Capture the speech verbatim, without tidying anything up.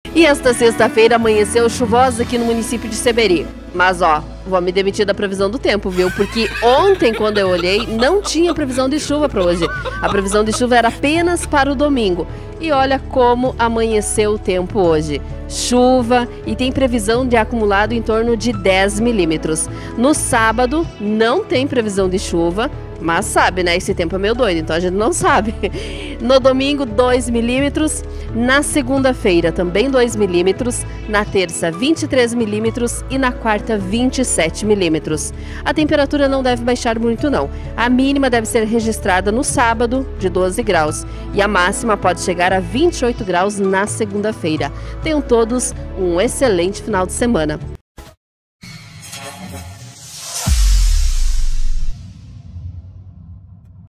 E esta sexta-feira amanheceu chuvosa aqui no município de Seberi. Mas ó, vou me demitir da previsão do tempo, viu? Porque ontem, quando eu olhei, não tinha previsão de chuva para hoje. A previsão de chuva era apenas para o domingo. E olha como amanheceu o tempo hoje. Chuva e tem previsão de acumulado em torno de dez milímetros. No sábado, não tem previsão de chuva, mas sabe, né? Esse tempo é meio doido, então a gente não sabe. No domingo, dois milímetros. Na segunda-feira, também dois milímetros. Na terça, vinte e três milímetros. E na quarta, vinte e sete milímetros. A temperatura não deve baixar muito, não. A mínima deve ser registrada no sábado, de doze graus. E a máxima pode chegar a vinte e oito graus na segunda-feira. Tenham todos um excelente final de semana.